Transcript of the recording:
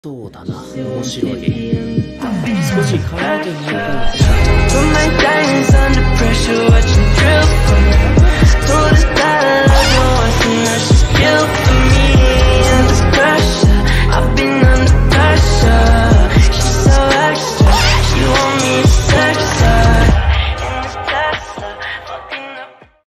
そうだな、面白い。少し考えてみようか。